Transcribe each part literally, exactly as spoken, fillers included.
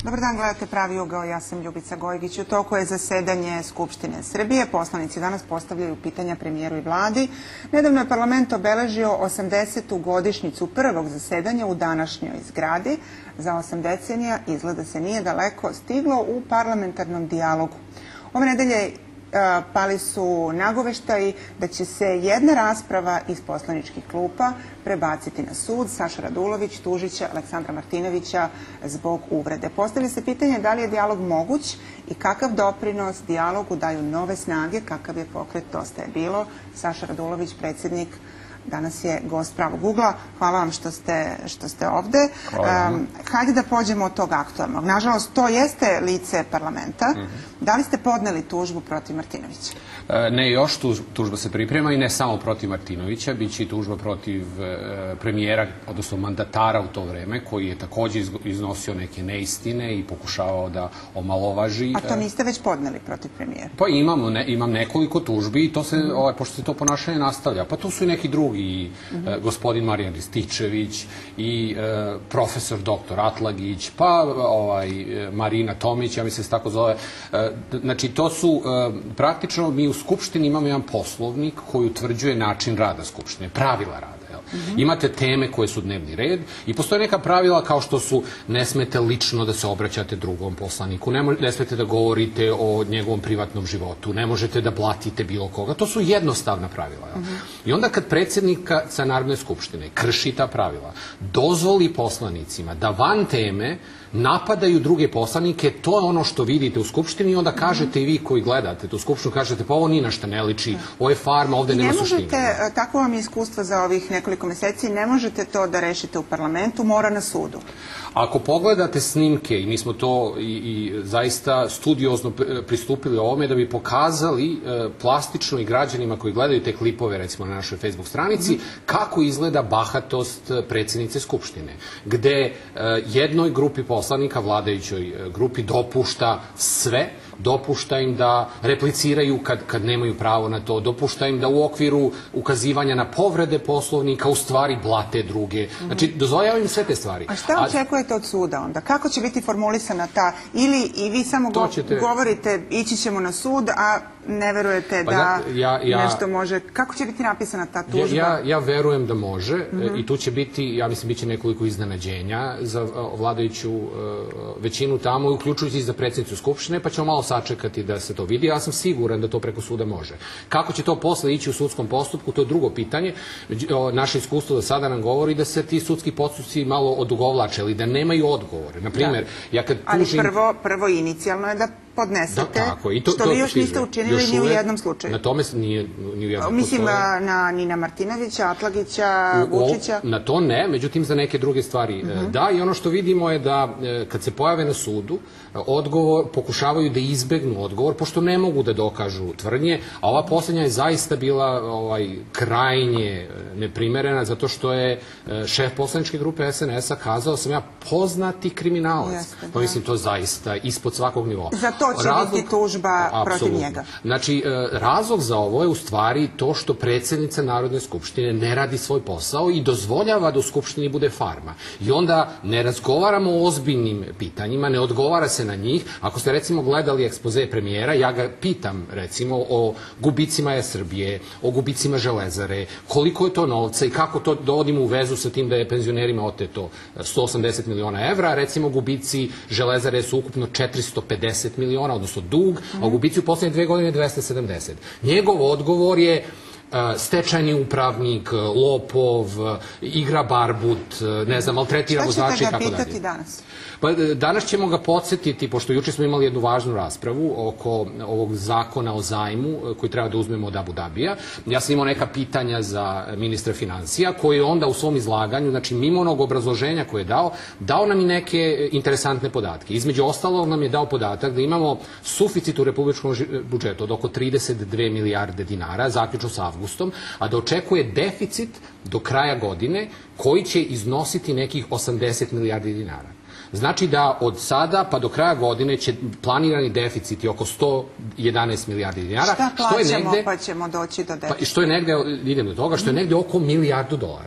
Dobar dan, gledate Pravi ugao, ja sam Ljubica Gojgić. U toku je zasedanje Skupštine Srbije. Poslanici danas postavljaju pitanja premijeru i vladi. Nedavno je parlament obeležio osamdesetu godišnjicu prvog zasedanja u današnjoj zgradi. Za osam decenija izgleda se nije daleko stiglo u parlamentarnom dijalogu. Ove nedelje pali su nagoveštaji da će se jedna rasprava iz poslaničkih klupa prebaciti na sud. Saša Radulović tužit će Aleksandra Martinovića zbog uvrede. Postavlja se pitanje da li je dijalog moguć i kakav doprinos dijalogu daju nove snage, kakav je pokret Dosta je bilo. Saša Radulović, predsjednik, danas je gost Pravog ugla. Hvala vam što ste, što ste ovde. Um, hajde da pođemo od tog aktualnog. Nažalost, to jeste lice parlamenta. Mm-hmm. Da li ste podneli tužbu protiv Martinovića? Ne, još tuž, tužba se priprema i ne samo protiv Martinovića, biće i tužba protiv e, premijera, odnosno mandatara u to vreme, koji je također iznosio neke neistine i pokušavao da omalovaži. A to niste već podneli protiv premijera? Pa imam, ne, imam nekoliko tužbi i to se, mm-hmm. ovaj, pošto se to ponašanje nastavlja. Pa tu su i neki drugi, i mm-hmm. e, gospodin Marijan Rističević i e, profesor doktor Atlagić, pa ovaj, Marina Tomić, ja mislim se tako zove. E, znači, to su e, praktično mi u Skupštini imamo jedan poslovnik koji utvrđuje način rada Skupštine, pravila rada. Mm-hmm. Imate teme koje su dnevni red i postoje neka pravila kao što su ne smete lično da se obraćate drugom poslaniku, ne, ne smete da govorite o njegovom privatnom životu, ne možete da blatite bilo koga. To su jednostavna pravila. Mm-hmm. I onda kad predsjednika Narodne skupštine krši ta pravila, dozvoli poslanicima da van teme napadaju druge poslanike, to je ono što vidite u Skupštini i onda kažete i vi koji gledate tu Skupštinu, kažete pa ovo ni na šta ne liči, ovo je farma, ovde nema suštine. I ne možete, tako vam je iskustvo za ovih nekoliko meseci, ne možete to da rešite u parlamentu, mora na sudu. Ako pogledate snimke, i mi smo to i, i zaista studiozno pristupili ovome da bi pokazali e, plastično i građanima koji gledaju te klipove, recimo na našoj Facebook stranici, mm-hmm. kako izgleda bahatost predsjednice Skupštine, gde e, jednoj grupi poslanika, vladajućoj grupi, dopušta sve, dopušta im da repliciraju kad, kad nemaju pravo na to, dopušta im da u okviru ukazivanja na povrede poslovnika u stvari blate druge. Znači, dozvoljava im sve te stvari. A šta očekujete od suda onda? Kako će biti formulisana ta, ili i vi samo go ćete... govorite ići ćemo na sud, a ne verujete pa da ja, ja, nešto može, kako će biti napisana ta tužba? Ja, ja, ja verujem da može, mm-hmm. i tu će biti, ja mislim, bit će nekoliko iznenađenja za vladajuću uh, većinu tamo, uključujući i za predsjednicu Skupštine, pa ćemo malo sačekati da se to vidi. Ja sam siguran da to preko suda može. Kako će to posle ići u sudskom postupku, to je drugo pitanje. Naše iskustvo do sada nam govori da se ti sudski postupci malo odugovlače, ili da nemaju odgovore. Naprimjer, da. ja kad tužim... Ali prvo, prvo inicijalno je da podnesete, da, tako. I to, što to, vi još niste učinili ni u jednom slučaju. Na tome nije ni u jednom. Mislim na Nina Martinovića, Atlagića, u, Vučića. O, na to ne, međutim za neke druge stvari mm-hmm. da, i ono što vidimo je da kad se pojave na sudu, odgovor, pokušavaju da izbegnu odgovor, pošto ne mogu da dokažu tvrdnje, a ova posljednja je zaista bila ovaj, krajnje neprimerena, zato što je šef poslaničke grupe S N S-a kazao sam ja poznati kriminalac. Jeste, pa mislim to zaista ispod svakog nivoa. To će razlog, biti tužba apsolutno. Protiv njega. Znači, razlog za ovo je u stvari to što predsjednica Narodne skupštine ne radi svoj posao i dozvoljava da u Skupštini bude farma. I onda ne razgovaramo o ozbiljnim pitanjima, ne odgovara se na njih. Ako ste recimo gledali ekspoze premijera, ja ga pitam recimo o gubicima Er Srbije, o gubicima Železare, koliko je to novca i kako to dovodimo u vezu sa tim da je penzionerima oteto sto osamdeset miliona evra, recimo gubici Železare su ukupno četiristo pedeset miliona, odnosno dug, a u gubici u posljednje dve godine dvesta sedamdeset. Njegov odgovor je stečajni upravnik, lopov, igra barbut, ne znam, maltretira vozače i tako dalje. Šta ćete ga pitati danas? Pa danas ćemo ga podsjetiti, pošto juče smo imali jednu važnu raspravu oko ovog zakona o zajmu koji treba da uzmemo od Abu Dabija. Ja sam imao neka pitanja za ministra financija, koji je onda u svom izlaganju, znači mimo onog obrazloženja koje je dao, dao nam i neke interesantne podatke. Između ostalog nam je dao podatak da imamo suficit u republičkom budžetu od oko trideset dve milijarde dinara, zaključno sa avgustom, a da očekuje deficit do kraja godine koji će iznositi nekih osamdeset milijardi dinara. Znači da od sada pa do kraja godine će planirani deficiti oko sto jedanaest milijardi dinara. Šta plaćamo pa ćemo doći do deficita? Što je negde, idem do toga, što je negde oko milijardu dolara.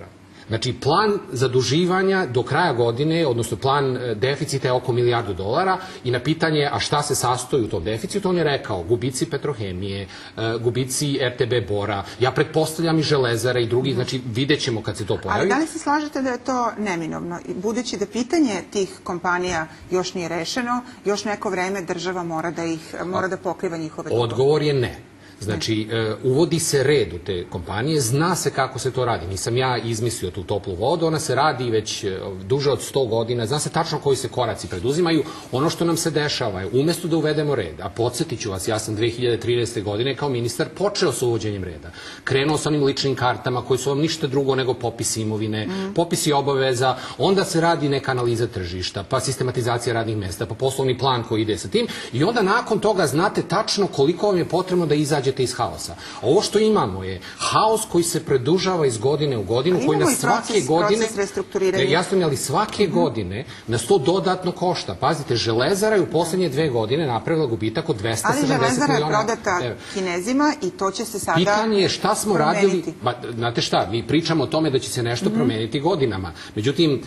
Znači, plan zaduživanja do kraja godine, odnosno plan deficita je oko milijardu dolara i na pitanje a šta se sastoji u tom deficitu, on je rekao gubici Petrohemije, gubici R T B Bora, ja pretpostavljam i Železara i drugi, znači vidjet ćemo kad se to pojavi. Ali da li se slažete da je to neminovno? Budući da pitanje tih kompanija još nije rešeno, još neko vreme država mora da ih, mora da pokriva njihove dugove. Odgovor je ne. Znači, uvodi se red u te kompanije, zna se kako se to radi. Nisam ja izmislio tu toplu vodu, ona se radi već duže od sto godina, zna se tačno koji se koraci preduzimaju. Ono što nam se dešava je, umesto da uvedemo red, a podsjetit ću vas, ja sam dve hiljade trinaeste. godine kao ministar počeo sa uvođenjem reda. Krenuo sa onim ličnim kartama koji su vam ništa drugo nego popisi imovine, popisi obaveza, onda se radi neka analiza tržišta, pa sistematizacija radnih mesta, pa poslovni plan koji ide sa tim i onda nakon toga znate tačno koliko vam je potrebno da izađe iz haosa. Ovo što imamo je haos koji se produžava iz godine u godinu, koji nas svake godine... Jasno mi, ali svake godine nas to dodatno košta. Pazite, Železara je u poslednje dve godine napravila gubitak od dvesta sedamdeset miliona. Ali Železara je prodata Kinezima i to će se sada promeniti. Pitanje je šta smo radili... Znate šta, mi pričamo o tome da će se nešto promeniti godinama. Međutim,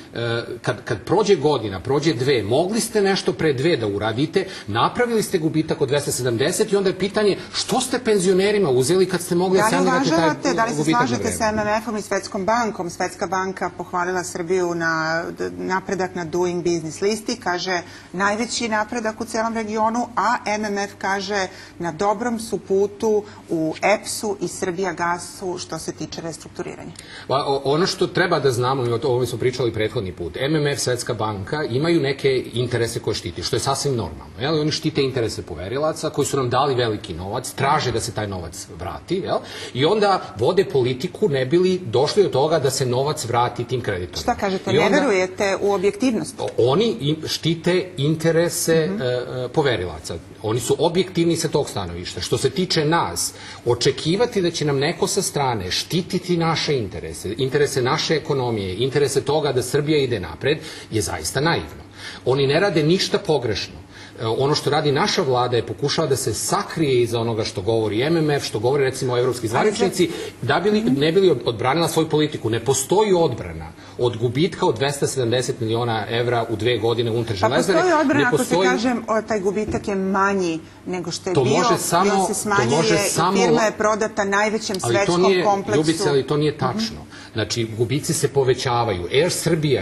kad prođe godina, prođe dve, mogli ste nešto pre dve da uradite, napravili ste gubitak od dvesta sedamdeset i onda je pitanje što ste penzionerima uzeli kad ste mogli da sanirate taj gubitak na vreme. Da li se slažete sa M M F-om i Svetskom bankom? Svetska banka pohvalila Srbiju na napredak na Doing Business listi, kaže najveći napredak u celom regionu, a M M F kaže na dobrom su putu u E P S-u i Srbijagasu što se tiče restrukturiranja. Ono što treba da znamo, i o ovome smo pričali prethodni put, M M F, Svetska banka imaju neke interese koje štiti, što je sasvim normalno. Oni štite interese poverilaca koji su nam dali veliki novac, traže da se taj novac vrati, i onda vode politiku ne bili došli do toga da se novac vrati tim kreditorima. Šta kažete, ne verujete u objektivnost? Oni štite interese poverilaca. Oni su objektivni sa tog stanovišta. Što se tiče nas, očekivati da će nam neko sa strane štititi naše interese, interese naše ekonomije, interese toga da Srbija ide napred, je zaista naivno. Oni ne rade ništa pogrešno. Ono što radi naša vlada je pokušava da se sakrije iza onoga što govori M M F, što govori recimo evropski zvaničnici, da bi ne bili odbranila svoju politiku. Ne postoji odbrana od gubitka od dvesta sedamdeset miliona evra u dve godine unutar Železare. Pa postoji odbrana ako se kažem taj gubitak je manji nego što je bio, bio se smanjuje i firma je prodata najvećem svetskom kompleksu. Ljubice, ali to nije tačno. Znači, gubici se povećavaju. Air Srbija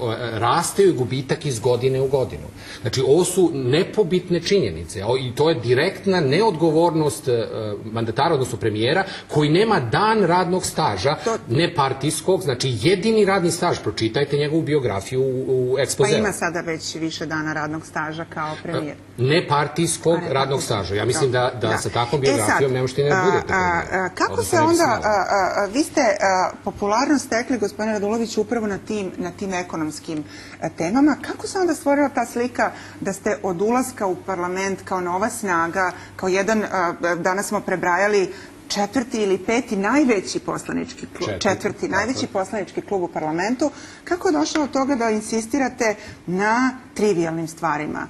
raste joj gubitak iz godine u godinu. Znači, ovo su nepobitne činjenice i to je direktna neodgovornost mandatara, odnosno premijera, koji nema dan radnog staža, nepartijskog, znači jedini radni staž. Pročitajte njegovu biografiju u ekspozeu. Pa ima sada već više dana radnog staža kao premijer. Nepartijskog radnog staža. Ja mislim da sa takvom biografijom ne možete ne budete premijer. Kako se onda, vi ste popularnost stekli, gospodine Radulović, upravo na tim ekonomskim temama. Kako se onda stvorila ta slika da ste od ulaska u parlament kao nova snaga, kao jedan, danas smo prebrajali, četvrti ili peti najveći poslanički klub, četvrti najveći poslanički klub u parlamentu, kako je došlo od toga da insistirate na trivialnim stvarima?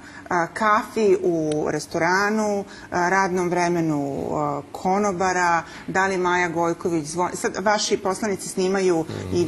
Kafi u restoranu, radnom vremenu konobara, da li Maja Gojković zvoni. Sad vaši poslanici snimaju i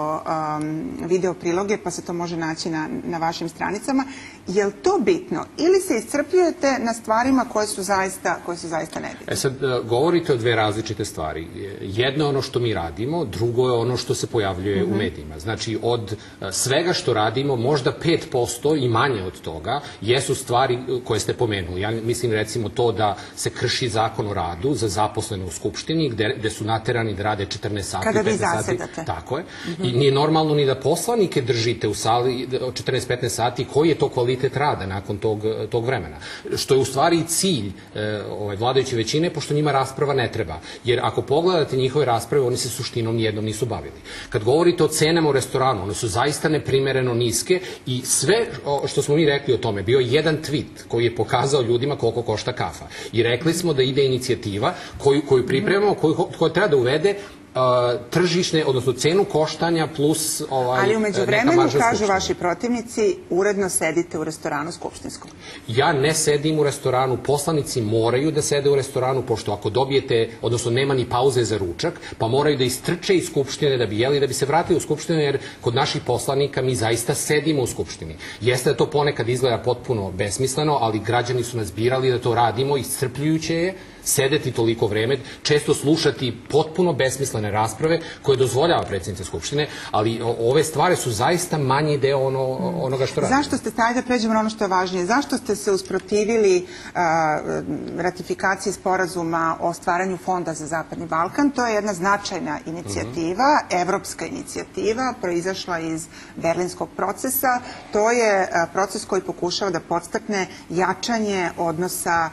video priloge, pa se to može naći na vašim stranicama. Je li to bitno? Ili se iscrpljujete na stvarima koje su zaista nebitne? E sad, govorite o dve različite stvari. Jedno je ono što mi radimo, drugo je ono što se pojavljuje u medijima. Znači, od svega što radimo, možda pet posto i manje od toga jesu stvari koje ste pomenuli. Ja mislim recimo to da se krši zakon o radu za zaposlene u Skupštini, gde su naterani da rade četrnaest sati. Kada vi zasedate. Tako je. I nije normalno ni da poslanike držite u sali četrnaest do petnaest sati. Koji je to kvalitet rada nakon tog vremena? Što je u stvari cilj vladajuće većine, pošto njima rasprava ne treba. Jer ako pogledate njihove rasprave, oni se suštinom nijednom nisu bavili. Kad govorite o cenama u restoranu, one su zaista neprimereno niske i sve što smo mi rekli o tome, bio jedan tweet koji je pokazao ljudima koliko košta kafa. I rekli smo da ide inicijativa koju pripremamo, koja treba da uvede tržišne, odnosno cenu koštanja plus neka marža. Ali umeđu vremenu, kažu vaši protivnici, uredno sedite u restoranu skupštinskom. Ja ne sedim u restoranu, poslanici moraju da sede u restoranu, pošto ako dobijete, odnosno nema ni pauze za ručak, pa moraju da istrče iz skupštine da bi jeli, da bi se vratili u skupštinu, jer kod naših poslanika mi zaista sedimo u skupštini. Jeste da to ponekad izgleda potpuno besmisleno, ali građani su nas birali da to radimo, iscrpljujuće je sedeti toliko vreme, često slušati potpuno besmislene rasprave koje dozvoljava predsjednica Skupštine, ali ove stvari su zaista manji deo onoga što radimo. Zašto ste, taj da pređemo na ono što je važnije, zašto ste se usprotivili ratifikaciji sporazuma o stvaranju fonda za Zapadni Balkan? To je jedna značajna inicijativa, evropska inicijativa, proizašla iz berlinskog procesa. To je proces koji pokušava da podstakne jačanje odnosa,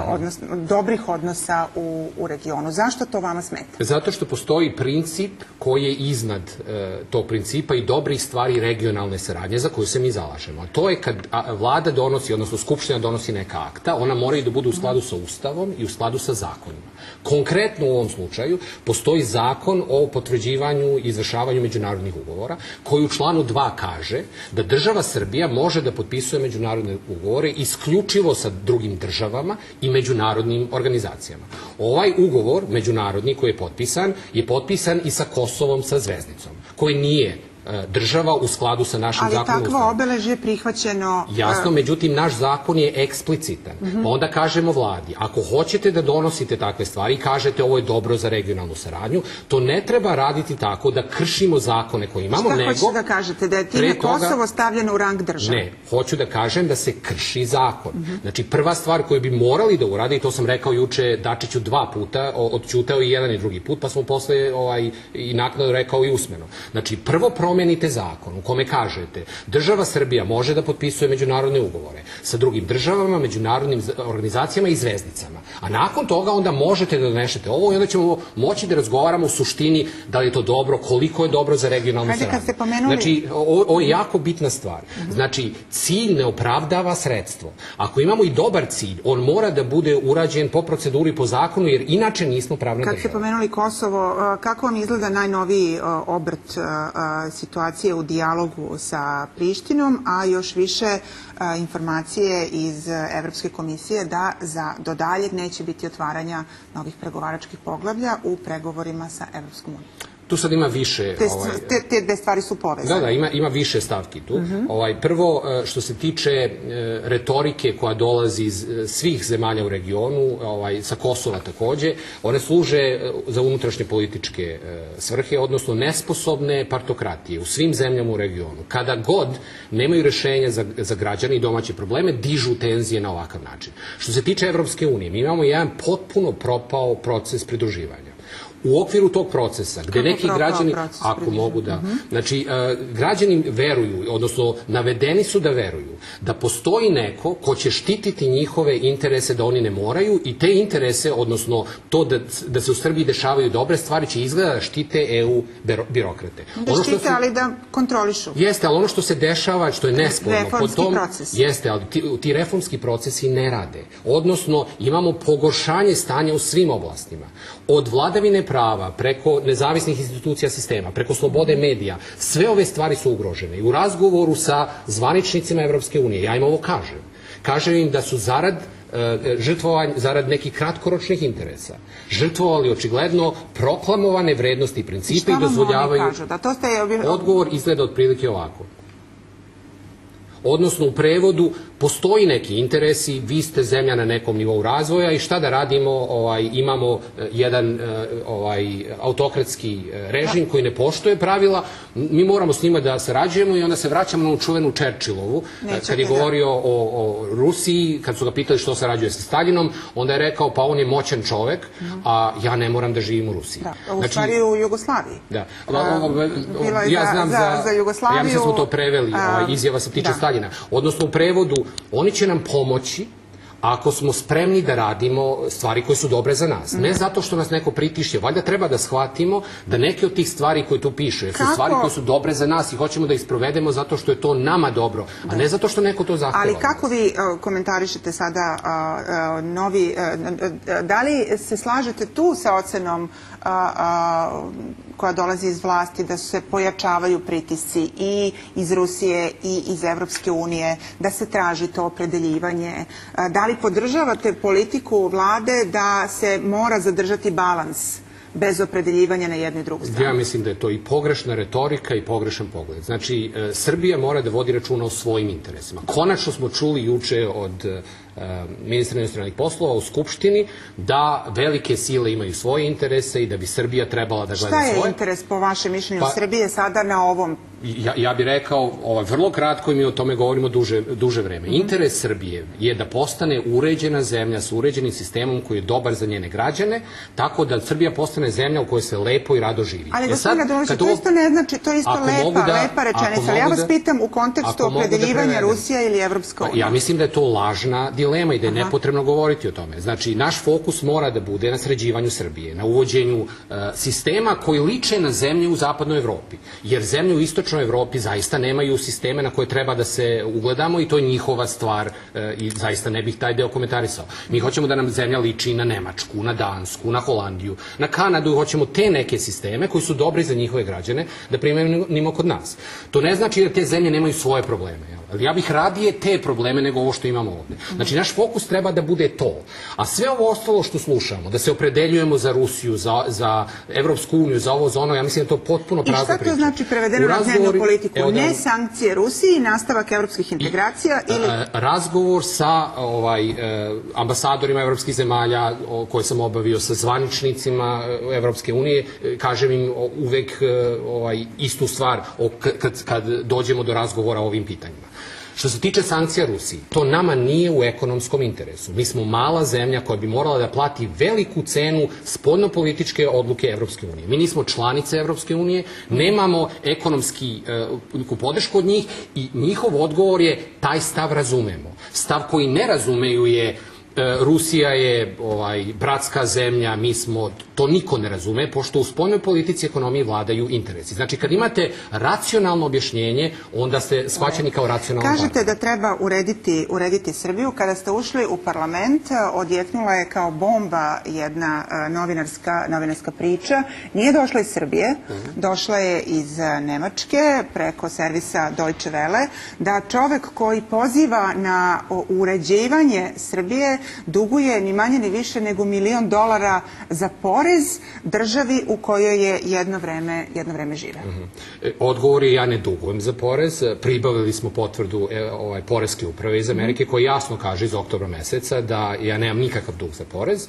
dobrih odnosa odnosa u, u regionu. Zašto to vama smeta? Zato što postoji princip koji je iznad e, tog principa i dobrih stvari regionalne saradnje za koju se mi zalažemo. A to je kad a, vlada donosi, odnosno Skupština donosi neka akta, ona moraju da budu u skladu sa Ustavom i u skladu sa zakonima. Konkretno u ovom slučaju postoji zakon o potvrđivanju i izvršavanju međunarodnih ugovora, koji u članu dva kaže da država Srbija može da potpisuje međunarodne ugovore isključivo sa drugim državama i međunarodnim organizacijama. Ovaj ugovor, međunarodni koji je potpisan, je potpisan i sa Kosovom sa zvezdicom, koji nije država u skladu sa našim zakonom. Ali takvo obeležje je prihvaćeno... Jasno, međutim, naš zakon je eksplicitan. Pa onda kažemo vladi, ako hoćete da donosite takve stvari i kažete ovo je dobro za regionalnu saradnju, to ne treba raditi tako da kršimo zakone koje imamo, nego... Šta hoćete da kažete? Da je time Kosovo stavljeno u rang države? Ne, hoću da kažem da se krši zakon. Znači, prva stvar koju bi morali da urade, i to sam rekao juče Dačiću dva puta, odćutao i jedan i drugi put, pa smo posle i naknadno rekao i usmeno. Znači, prvo promenite zakon u kome kažete država Srbija može da potpisuje međunarodne ugovore sa drugim državama, međunarodnim organizacijama i zvezdicama. A nakon toga onda možete da donešete ovo i onda ćemo moći da razgovaramo u suštini da li je to dobro, koliko je dobro za regionalnu saradnju. Znači, ovo je jako bitna stvar. Znači, cilj ne opravdava sredstvo. Ako imamo i dobar cilj, on mora da bude urađen po proceduri i po zakonu, jer inače nismo pravna država. Kad ste pomenuli Kosovo, kako vam izgleda najnoviji obrt situacije u dijalogu sa Prištinom, a još više informacije iz Evropske komisije da za do daljeg neće biti otvaranja novih pregovaračkih poglavlja u pregovorima sa Evropskom unijom? Tu sad ima više... Te dve stvari su povezane. Da, da, ima više stavki tu. Prvo, što se tiče retorike koja dolazi iz svih zemalja u regionu, sa Kosova takođe, one služe za unutrašnje političke svrhe, odnosno nesposobne partokratije u svim zemljama u regionu. Kada god nemaju rešenja za građane i domaće probleme, dižu tenzije na ovakav način. Što se tiče Evropske unije, mi imamo jedan potpuno propao proces pridruživanja. U okviru tog procesa, gde neki građani, ako mogu da, znači, građani veruju, odnosno navedeni su da veruju, da postoji neko ko će štititi njihove interese da oni ne moraju i te interese, odnosno to da se u Srbiji dešavaju dobre stvari, će izgleda da štite E U birokrate. Da štite, ali da kontrolišu. Jeste, ali ono što se dešava, što je nesporno, reformski proces. Jeste, ali ti reformski procesi ne rade. Odnosno, imamo pogoršanje stanja u svim oblastima. Od vladavine prava, preko nezavisnih institucija sistema, preko slobode medija, sve ove stvari su ugrožene. I u razgovoru sa zvaničnicima Evropske unije, ja im ovo kažem, kažem im da su zarad žrtvovanja, zarad nekih kratkoročnih interesa, žrtvovali očigledno proklamovane vrednosti i principe i dozvoljavaju... Odgovor izgleda otprilike ovako. Odnosno, u prevodu, postoji neki interesi, vi ste zemlja na nekom nivou razvoja i šta da radimo, imamo jedan autokratski režim koji ne poštuje pravila, mi moramo s njima da sarađujemo i onda se vraćamo na čuvenu Čerčilovu, kad je govorio o Rusiji, kad su ga pitali što sarađuje sa Staljinom, onda je rekao pa on je moćan čovek, a ja ne moram da živim u Rusiji. Da, u stvari u Jugoslaviji. Da, ja znam za, ja mislim da smo to preveli, izjava se tiče Staljina. Odnosno, u prevodu, oni će nam pomoći ako smo spremni da radimo stvari koje su dobre za nas. Ne zato što nas neko pritišće, valjda treba da shvatimo da neke od tih stvari koje tu piše su stvari koje su dobre za nas i hoćemo da ih sprovedemo zato što je to nama dobro, a ne zato što neko to zahteva. Ali kako vi komentarišete sada novi, da li se slažete tu sa ocenom koja dolazi iz vlasti da se pojačavaju pritisci i iz Rusije i iz Evropske unije, da se traži to opredeljivanje? Da li podržavate politiku vlade da se mora zadržati balans bez opredeljivanja na jednu i drugu stranu? Ja mislim da je to i pogrešna retorika i pogrešan pogled. Znači, Srbija mora da vodi računa o svojim interesima. Konačno smo čuli juče od ministra inostranih poslova u Skupštini da velike sile imaju svoje interese i da bi Srbija trebala da gleda svoje. Šta je interes po vašem mišljenju Srbije sada na ovom? Ja bih rekao, vrlo kratko i mi o tome govorimo duže vreme. Interes Srbije je da postane uređena zemlja sa uređenim sistemom koji je dobar za njene građane, tako da Srbija postane zemlja u kojoj se lepo i rado živi. Ali gospodin Radulović, to isto ne znači, to je isto lepa rečenica, ali ja vas pitam u kontekstu opredeljivanja Rusija ili Evropska unija. Ja mislim da je to lažna dilema i da je nepotrebno govoriti o tome. Znači, naš fokus mora da bude na sređivanju Srbije, na uvođenju sistema koji liče na zemlje u zapadnoj Evropi, jer zemlje u istočnoj Evropi zaista nemaju sisteme na koje treba da se ugledamo i to je njihova stvar i zaista ne bih taj deo komentarisao. Mi hoćemo da nam zemlja liči na Nemačku, na Dansku, na Holandiju, na Kanadu i hoćemo te neke sisteme koji su dobri za njihove građane da primenimo kod nas. To ne znači da te zemlje nemaju svoje probleme. Ja bih radije te probleme nego ovo što imamo ovde. Znači, naš fokus treba da bude to. A sve ovo ostalo što slušamo, da se opredeljujemo za Rusiju, za Evropsku uniju, za ovo, za ono, ja mislim da je to potpuno prazna priča. I šta to znači prevedeno na dnevnu politiku? Ne sankcije Rusiji, nastavak evropskih integracija ili... Razgovor sa ambasadorima evropskih zemalja koje sam obavio, sa zvaničnicima Evropske unije, kažem im uvek istu stvar kad dođemo do razgovora o ovim pitanjima. Što se tiče sankcija Rusiji, to nama nije u ekonomskom interesu. Mi smo mala zemlja koja bi morala da plati veliku cenu spoljnopolitičke odluke Evropske unije. Mi nismo članice Evropske unije, nemamo ekonomsku podršku od njih i njihov odgovor je taj stav razumemo. Stav koji ne razumeju je Rusija je bratska zemlja, mi smo, to niko ne razume, pošto u spoljnoj politici i ekonomiji vladaju interesi. Znači, kad imate racionalno objašnjenje, onda ste shvaćeni kao racionalno partner. Kažete da treba urediti Srbiju. Kada ste ušli u parlament, odjeknula je kao bomba jedna novinarska priča. Nije došla iz Srbije, došla je iz Nemačke, preko servisa Deutsche Welle, da čovek koji poziva na uređivanje Srbije duguje ni manje ni više nego milion dolara za porez državi u kojoj je jedno vreme žive. Odgovor je ja ne dugujem za porez. Pribavili smo potvrdu Poreske uprave iz Amerike koja jasno kaže iz oktobra meseca da ja nemam nikakav dug za porez.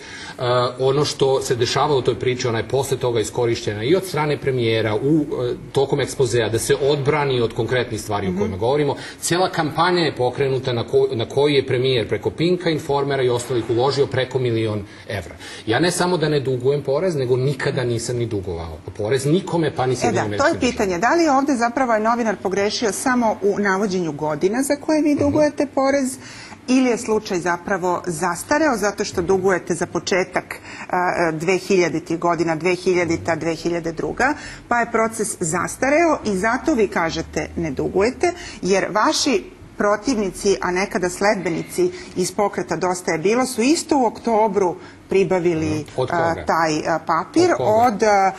Ono što se dešavalo u toj priči, ona je posle toga iskorišćena i od strane premijera tokom ekspozea da se odbrani od konkretnih stvari o kojima govorimo. Cijela kampanja je pokrenuta na koju je premijer preko Pinka, Informera i ostalih uložio preko milion evra. Ja ne samo da ne dugujem porez, nego nikada nisam ni dugovao porez nikome, pa ni Sjedinjenim Američkim Državama. To je pitanje. Da li je ovde zapravo novinar pogrešio samo u navođenju godina za koje vi dugujete porez ili je slučaj zapravo zastareo zato što dugujete za početak dvehiljaditih godina, dve hiljadita, dve hiljade druga, pa je proces zastareo i zato vi kažete ne dugujete, jer vaši protivnici, a nekada sledbenici iz pokreta Dosta je bilo, su isto u oktobru pribavili taj papir od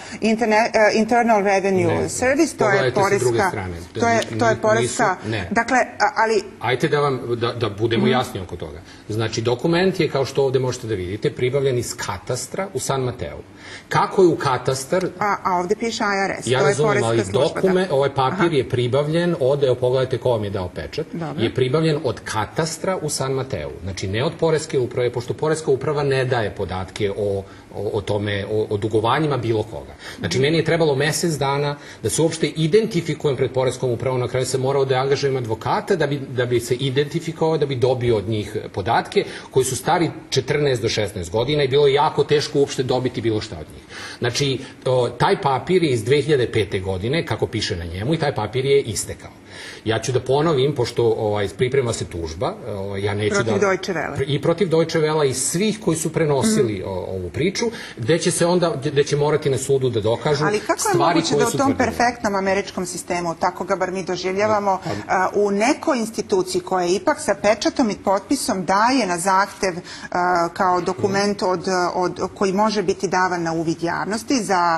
Internal Revenue Service, to je poreska... To je poreska... Dakle, ali... Ajte da budemo jasni oko toga. Znači, dokument je, kao što ovde možete da vidite, pribavljen iz katastra u San Mateu. Kako je u katastar... A ovde piše I R S, ja to je poreska služba. Ovaj papir je pribavljen od, evo pogledajte ko vam je dao pečat, je pribavljen od katastra u San Mateu. Znači, ne od Poreske uprave, pošto Poreska uprava ne daje podatke o tome, o dugovanjima bilo koga. Znači, meni je trebalo mesec dana da se uopšte identifikujem pred Poreskom upravom, na kraju se morao da angažujem advokata da bi se identifikovao, da bi dobio od njih podatke koji su stari četrnaest do šesnaest godina i bilo je jako teško uopšte dobiti bilo šta od njih. Znači, taj papir je iz dve hiljade pete godine, kako piše na njemu, i taj papir je istekao. Ja ću da ponovim, pošto priprema se tužba, ja neću da... Protiv Deutsche Welle. I protiv Deutsche Welle i svih koji su prenosili ovu priču, gde će se onda, gde će morati na sudu da dokažu stvari koje su tvrdili. Ali kako je moguće da u tom perfektnom američkom sistemu, tako ga bar mi doživljavamo, u nekoj instituciji koja je ipak sa pečatom i potpisom daje na zahtev kao dokument koji može biti davan na uvid javnosti za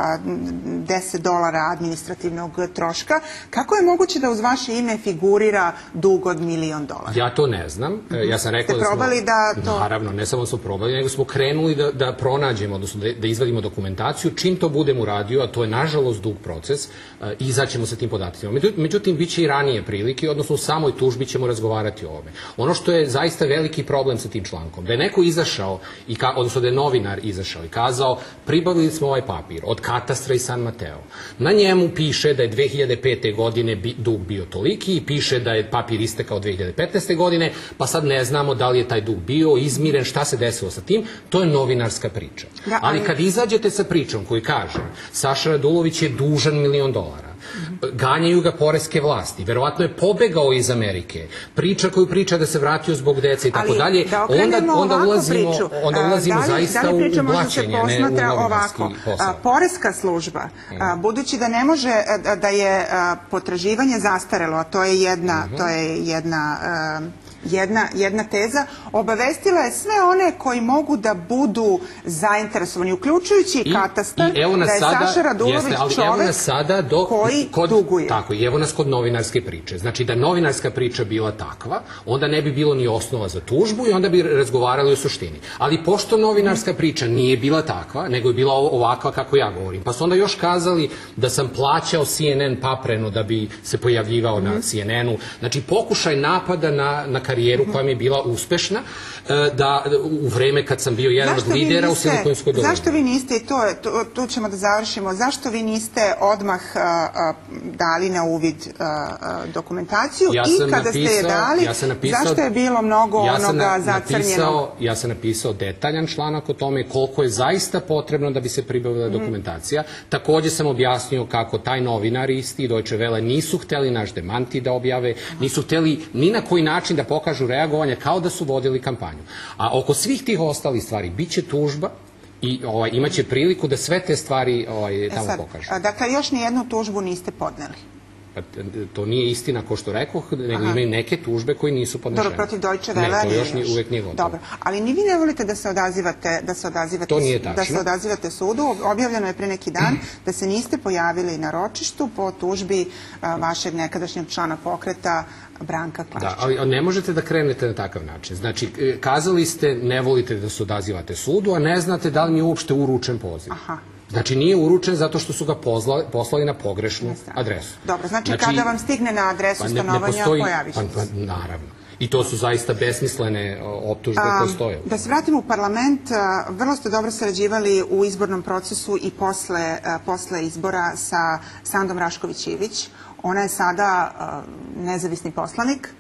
deset dolara administrativnog troška, kako je moguće da uz vaše ime figurira dug od milion dolara? Ja to ne znam. Ja sam rekao da smo... Ste probali da to... Naravno, ne samo smo probali, nego smo krenuli da pronađemo, odnosno da izvadimo dokumentaciju. Čim to budem uradio, a to je nažalost dug proces, izaćemo sa tim podacima. Međutim, bit će i ranije prilike, odnosno u samoj tužbi ćemo razgovarati o ovome. Ono što je zaista veliki problem sa tim člankom, da je neko izašao, odnosno da je novinar izašao i kazao, pribavili smo ovaj papir od katastra i San Mateo. Na njemu piše da je dve hiljade pete. godine dug bio toliki i piše da je papir istekao dve hiljade petnaeste. godine, pa sad ne znamo da li je taj dug bio izmiren, šta se desilo sa tim. To je novinarska priča. Ali kad izađete sa pričom koji kaže Saša Radulović je dužan milion dolara, ganjaju ga poreske vlasti, verovatno je pobegao iz Amerike, priča koju priča da se vratio zbog dece i tako dalje, onda ulazimo zaista u blaćenje, ne u novinarski posao. Poreska služba, budući da ne može, da je potraživanje zastarelo, a to je jedna, to je jedna Jedna, jedna teza, obavestila je sve one koji mogu da budu zainteresovani, uključujući i katastar, da je Saša Radulović čovek koji duguje. Tako, i evo nas kod novinarske priče. Znači, da novinarska priča bila takva, onda ne bi bilo ni osnova za tužbu i onda bi razgovarali o suštini. Ali pošto novinarska priča nije bila takva, nego je bila ovakva kako ja govorim, pa su onda još kazali da sam plaćao C N N Paprenu da bi se pojavljivao na C N N-u. Znači, pokušaj napada na karijeru koja mi je bila uspešna, da u vreme kad sam bio jedan od lidera u Silikonskoj dolini. Zašto vi niste, i tu ćemo da završimo, zašto vi niste odmah dali na uvid dokumentaciju i kada ste je dali, zašto je bilo mnogo onoga zacrnjeno? Ja sam napisao detaljan članak o tome koliko je zaista potrebno da bi se pribavila dokumentacija. Takođe sam objasnio kako taj novinar isti i Deutsche Welle nisu hteli naš demanti da objave, nisu hteli ni na koji način da pokažu reagovanje kao da su vodili kampanju. A oko svih tih ostalih stvari bit će tužba i imaće priliku da sve te stvari tamo pokažu. Dakle, još nijednu tužbu niste podneli? To nije istina, ko što rekoh, nego imaju neke tužbe koji nisu podnešene. Dobro, protiv Deutsche Welle? Ne, to još uvek nije gotovo. Dobro, ali ni vi ne volite da se odazivate da se odazivate sudu. Objavljeno je pre neki dan da se niste pojavili na ročištu po tužbi vašeg nekadašnjeg člana pokreta Branka Klaščića. Da, ali ne možete da krenete na takav način. Znači, kazali ste ne volite da se odazivate sudu, a ne znate da li mi je uopšte uručen poziv. Aha. Znači, nije uručen zato što su ga poslali na pogrešnu adresu. Dobro, znači kada vam stigne na adresu stanovanja, pojavit će se. Naravno. I to su zaista besmislene optužbe koje stoje. Da se vratimo u parlament, vrlo ste dobro sarađivali u izbornom procesu i posle izbora sa Sandom Rašković-Ivić. Ona je sada nezavisni poslanik.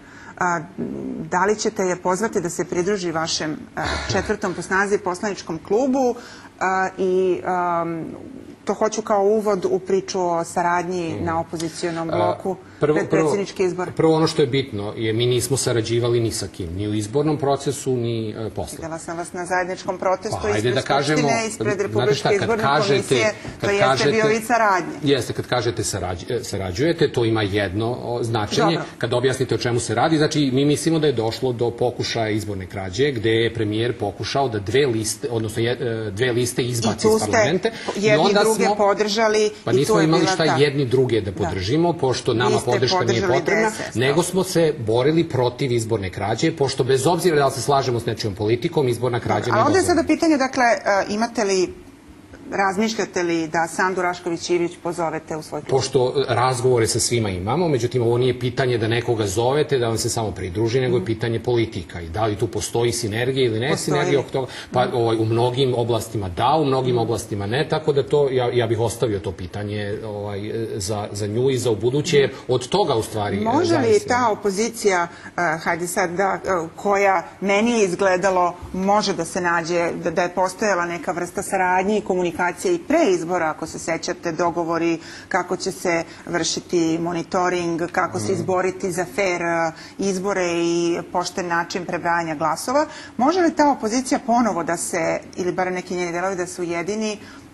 Da li ćete je pozvati da se pridruži vašem četvrtom po snazi poslaničkom klubu i to hoću kao uvod u priču o saradnji na opozicijonom bloku pred predsjednički izbor. Prvo ono što je bitno je mi nismo sarađivali ni sa kim, ni u izbornom procesu, ni posle. Videla sam vas na zajedničkom protestu ispred Skupštine, ispred Republičke izborne komisije, to jeste bio vid saradnje. Jeste, kad kažete sarađujete, to ima jedno značenje. Kad objasnite o čemu se radi, znači mi mislimo da je došlo do pokušaja izborne krađe, gde je premijer pokušao da dve liste, odnosno dve liste izbaci iz parlamenta. I jedni druge podržali. Pa nismo imali šta jedni druge da podržimo, pošto nama podrška nije potrebna, nego smo se borili protiv izborne krađe, pošto bez obzira da li se slažemo s nečijom politikom, izborna krađa ne dozvoljena. A onda je sada pitanje, dakle, imate li, razmišljate li da Sandu Rašković-Ivić pozovete u svoj klub? Pošto razgovore sa svima imamo, međutim, ovo nije pitanje da nekoga zovete, da vam se samo pridruži, nego je pitanje politika. I da li tu postoji sinergija ili ne sinergija oko toga? Pa u mnogim oblastima da, u mnogim oblastima ne, tako da to, ja bih ostavio to pitanje za nju i za ubuduće, jer od toga u stvari zavisi. Može li ta opozicija, hajde sad, koja meni je izgledalo, može da se nađe, da je postojala neka vrsta saradnje i komunikacije komunikacija i pre izbora, ako se sećate, dogovori kako će se vršiti monitoring, kako se izboriti za fair izbore i pošten način prebrajanja glasova. Može li ta opozicija ponovo da se, ili bar neki njeni delovi, da se ujedini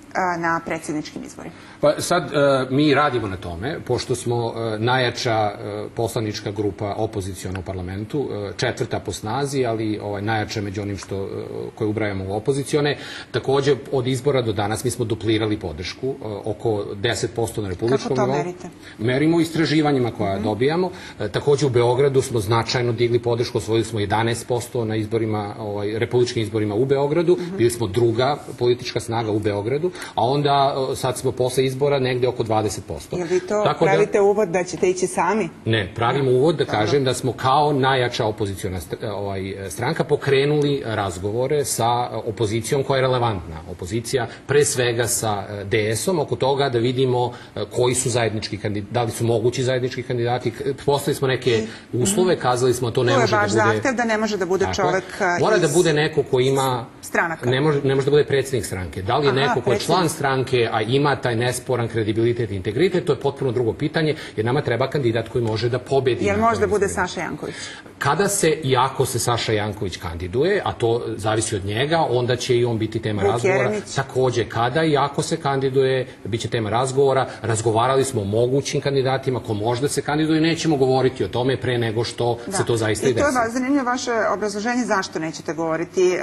na predsjedničkim izborima? Pa sad mi radimo na tome, pošto smo najjača poslanička grupa opoziciona u parlamentu, četvrta po snazi, ali najjača među onim koje ubrajamo u opozicione. Takođe, od izbora do danas mi smo duplirali podršku, oko deset posto na republičkom nivou. Kako to merite? Merimo istraživanjima koja dobijamo. Takođe, u Beogradu smo značajno digli podršku, osvojili smo jedanaest posto na izborima, republičkim izborima u Beogradu, bili smo druga politička snaga u Beogradu, a onda sad smo posle izbora negde oko dvadeset posto. Jel vi to pravite uvod da ćete ići sami? Ne, pravimo uvod da kažem da smo kao najjača opozicijona stranka pokrenuli razgovore sa opozicijom koja je relevantna. Opozicija pre svega sa D S-om oko toga da vidimo koji su zajednički kandidati, da li su mogući zajednički kandidati. Postavili smo neke uslove, kazali smo to ne može da bude... To je vaš zahtev da ne može da bude čovek iz... Mora da bude neko ko ima... stranaka. Ne može da bude predsjednik stranke. Da li je neko ko je član stranke, a ima taj nesporan kredibilitet i integritet, to je potpuno drugo pitanje, jer nama treba kandidat koji može da pobedi. Jel može da bude Saša Janković? Kada se i ako se Saša Janković kandiduje, a to zavisi od njega, onda će i on biti tema razgovora. Takođe, kada i ako se kandiduje, bit će tema razgovora. Razgovarali smo o mogućim kandidatima, ko možda se kandiduje, nećemo govoriti o tome pre nego što se to zaista i desi. I to je zanimljivo vaše obrazloženje zašto nećete govoriti.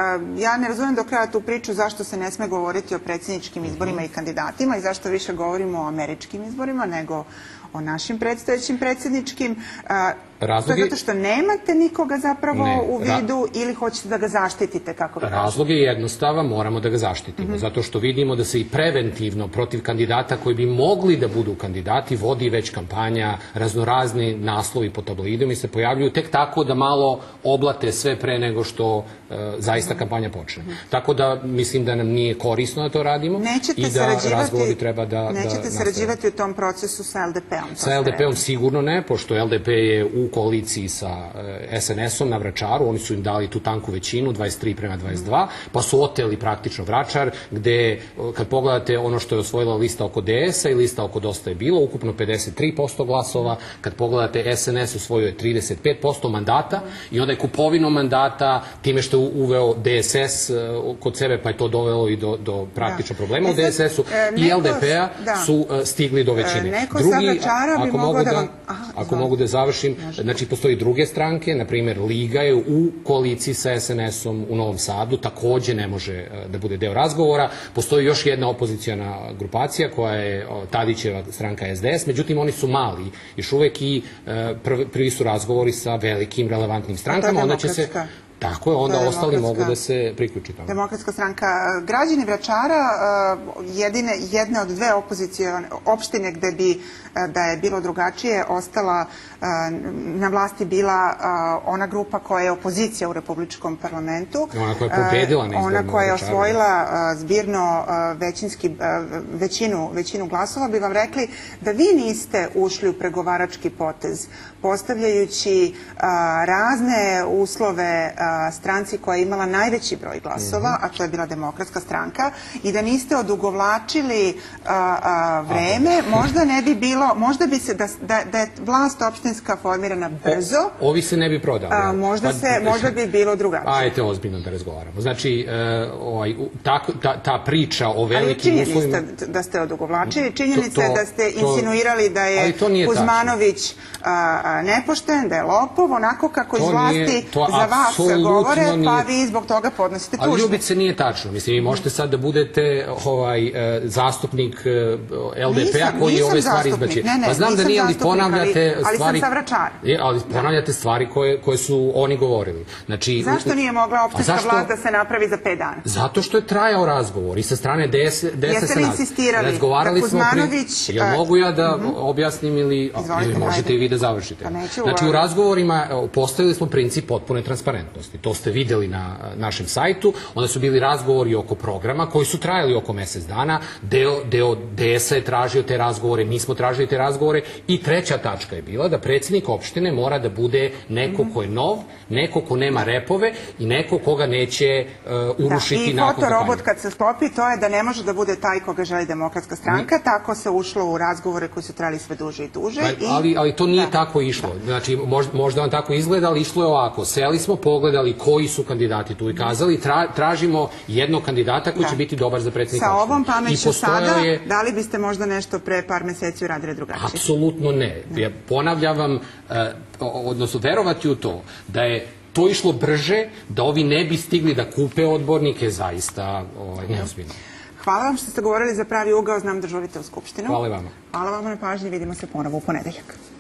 Ja ne razumijem do kraja tu priču zašto se ne sme govoriti o predsjedničkim izborima i kandidatima i zašto više govorimo o američkim izborima nego o našim predstojećim predsjedničkim. To je zato što nemate nikoga zapravo u vidu ili hoćete da ga zaštitite, kako vi kažete? Razlog je jednostavan, moramo da ga zaštitimo, zato što vidimo da se i preventivno protiv kandidata koji bi mogli da budu kandidati vodi već kampanja, raznorazni naslovi po tabloidima i se pojavljuju tek tako da malo oblate sve pre nego što zaista kampanja počne. Tako da mislim da nam nije korisno da to radimo i da razgovori treba da nastavimo. Nećete sarađivati u tom procesu sa L D P-om? Sa L D P-om sigurno ne, pošto L D P je u koaliciji sa S N S-om na Vračaru, oni su im dali tu tanku većinu, dvadeset tri prema dvadeset dva, pa su oteli praktično Vračar, gde kad pogledate ono što je osvojila lista oko D S-a i lista oko Dosta je bilo, ukupno pedeset tri posto glasova, kad pogledate S N S osvojio je trideset pet posto mandata i onda je kupovinom mandata, time što je uveo D S S kod sebe, pa je to dovelo i do praktično problema u D S S-u i L D P-a su stigli do većine. Drugi, ako mogu da završim, znači postoji druge stranke, na primjer Liga je u koaliciji sa S N S-om u Novom Sadu, takođe ne može da bude deo razgovora. Postoji još jedna opozicijona grupacija koja je Tadićeva stranka S D S, međutim oni su mali još uvek i prvi su razgovori sa velikim relevantnim strankama, onda će se... Tako je, onda ostali mogu da se priključi tamo. Demokratska stranka. Građani Vračara, jedne od dve opozicijone opštine gde bi, da je bilo drugačije, ostala na vlasti bila ona grupa koja je opozicija u Republičkom parlamentu. Ona koja je pobedila na izborima u Vračaru. Ona koja je osvojila zbirno većinu glasova, bi vam rekli da vi niste ušli u pregovarački potez, postavljajući razne uslove stranci koja je imala najveći broj glasova, a to je bila Demokratska stranka, i da niste odugovlačili vreme, možda ne bi bilo, možda bi se, da je vlast opštinska formirana brzo, ovi se ne bi prodali. Možda bi bilo drugačije. Ajte ozbiljno da razgovaramo. Znači, ta priča o velikim uslovima... Ali činjenica da ste odugovlačili, činjenica je da ste insinuirali da je Kuzmanović nepošten, da je lopov, onako kako iz vlasti za vas govore, pa vi zbog toga podnosite tužbu. Ali Ljubice nije tačno. Mislim, vi možete sad da budete zastupnik L D P-a koji je ove stvari izbačio. Ne, ne, nisam zastupnik, ali sam sa Vračara. Ali ponavljate stvari koje su oni govorili. Zašto nije mogla opštinska vlast da se napravi za pet dana? Zato što je trajao razgovor i sa strane D S S. Jeste li insistirali da Kuzmanović... Jel mogu ja da objasnim ili možete i vi da završite? Znači, u razgovorima postavili smo princip potpune transparentnosti. aktivnosti. To ste videli na našem sajtu. Onda su bili razgovori oko programa koji su trajali oko mesec dana. Deo, deo D S-a je tražio te razgovore, mi smo tražili te razgovore i treća tačka je bila da predsjednik opštine mora da bude neko ko je nov, neko ko nema repove i neko koga neće uh, urušiti da, nakon kampanje. I fotorobot kad se sklopi, to je da ne može da bude taj koga želi Demokratska stranka, tako se ušlo u razgovore koji su trajali sve duže i duže. Pa, i... ali, ali to nije da. tako išlo. Znači, možda, možda vam tako izgleda, ali išlo je ovako. Seli smo, pogledali koji su kandidati tu i kazali, tra, tražimo jednog kandidata koji da. će biti dobar za predsjednika opštine. Sa ovom pameću sada, je... da li biste možda nešto pre par meseci uradili drugačije? Apsolutno ne. Ja ponavljam, eh, odnosno verovati u to da je to išlo brže, da ovi ne bi stigli da kupe odbornike, zaista ovaj, neozbiljno. Hvala vam što ste govorili za pravi ugao, znam da žurite u Skupštinu. Hvala vama. Hvala vam na pažnji, vidimo se ponovo u ponedeljak.